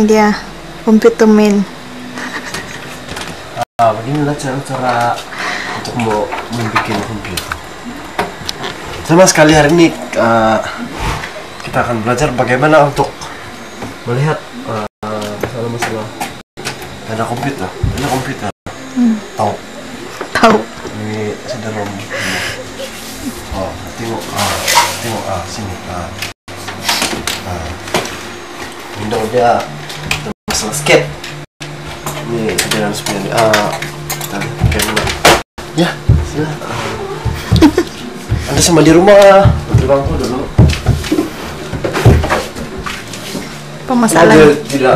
dia computer man. Beginilah cara untuk membuat komputer. Sama sekali hari ini kita akan belajar bagaimana untuk melihat masalah-masalah dana komputer. Tahu? Tahu. Ini CD-ROM. Tengok sini. Windows dia masalah skate. Ini sebenarnya sebenarnya kita lihat bagaimana. Ya, sila. Anda sama di rumah, bangku dulu. Apa masalahnya? Tidak.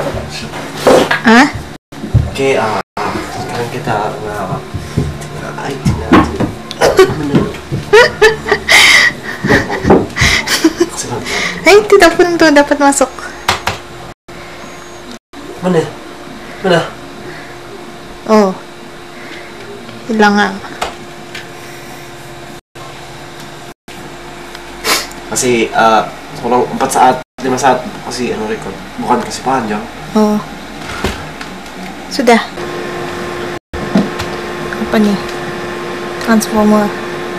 Oke, sekarang kita tidak pun tuh dapat masuk. Mana? Oh, hilang. Masih 4 saat, 5 saat masih record, bukan kasih panjang. Oh, sudah. Apa nih? Transformer.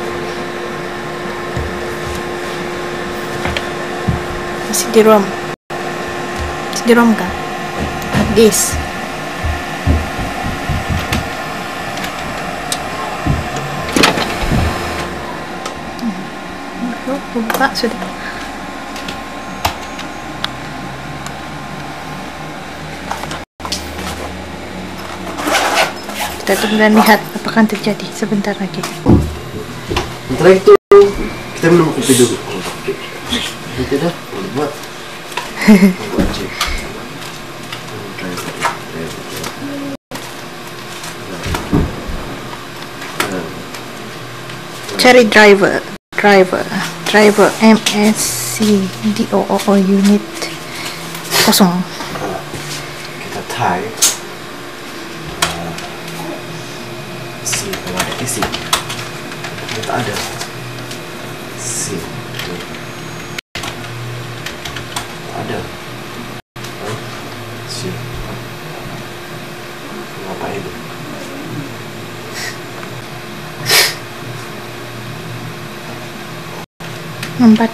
CD-ROM kan? Disk. Buka sudah. Kita tunggu dan lihat apakah terjadi sebentar lagi. Sebentar itu kita minum kopi dulu. Tidak buat. Cari driver MSCDOO unit kosong. Kita type kalau ada isi kita ada ada apa itu? Empat.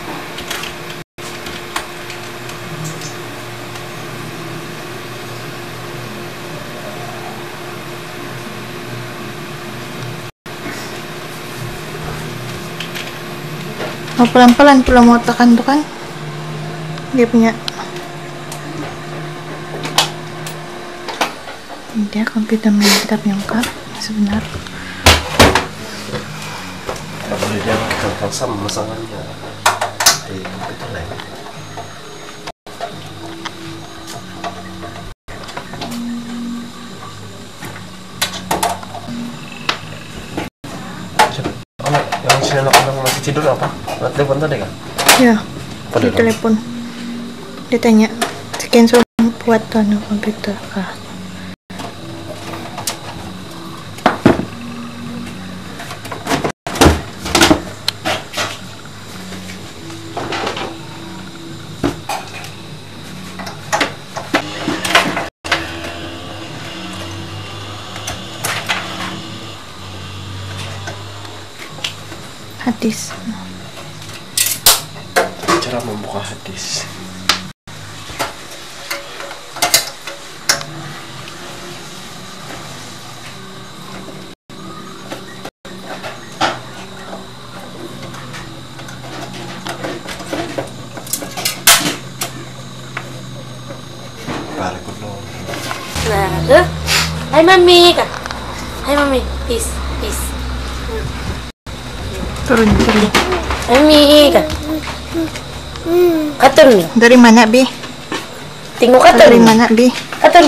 Pelan-pelan pula mau tekan tuh kan dia punya dia komputer main kita lengkap sebenarnya. Tidak boleh dia kita sama masalahnya di komputer lain. Yang si anak-anak masih tidur apa? Telepon tadi kan? Ya, di telepon. Dia tanya, sekian soal buat komputer kah? Hadis. Cara membuka hadis. Hai mami kak. Hai mami, peace. Turun. Mami kak. Katun. Dari mana, Bi? Tengok katun. Dari mana, Bi? Katun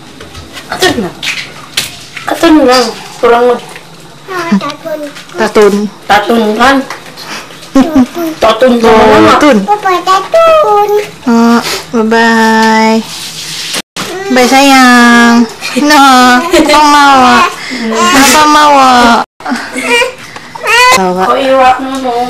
na. Kurang Tatun kan. Tatun sama mama. Tatun. Bye-bye. Bye sayang. No, Papa mau. Kau iwak nono.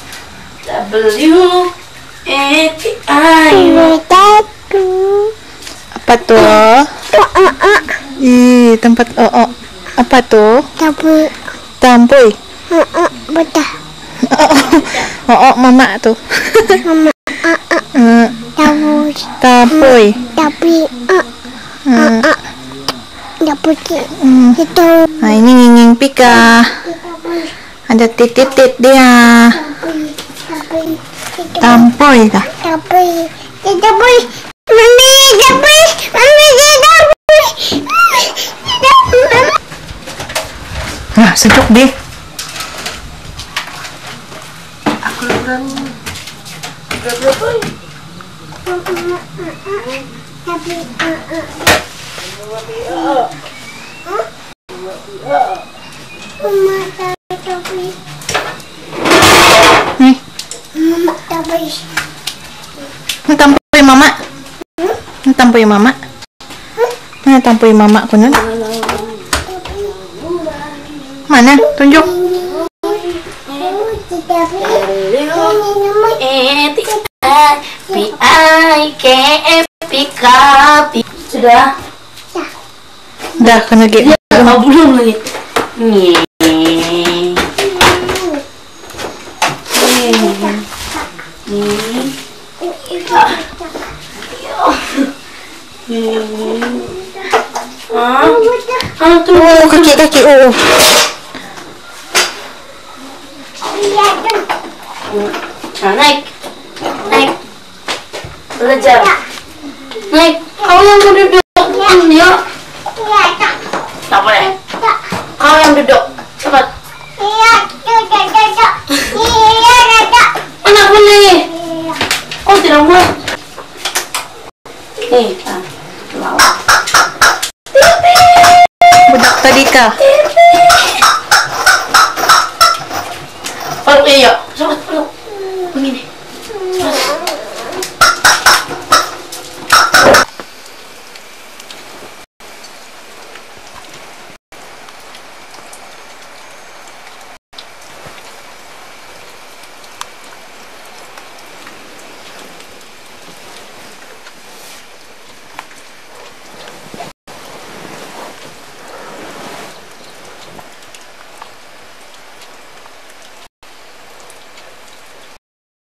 WATI. Apa tuh? Ih, tempat apa tuh? Tampuy. Betul. Mama tuh. Tampuy. Tapi itu Nah, ini nginging Pika. Ada titit dia. Tampuy kah? tapi mami Nah, sejuk deh. Nih, tampuy mama. Tampuy mama. Nah, tampuy mama ko nun. Mana? Tunjuk. Sudah? Dah, kena lagi. Belum lagi. Oh, kaki. Oh. Naik. Belajar. Naik. Kau yang mau duduk. Yuk. Tak boleh. Kau yang duduk. Cepat. Mana boleh? Oh, tidak boleh. Lawa. Budak tadi kah? Oh, iya.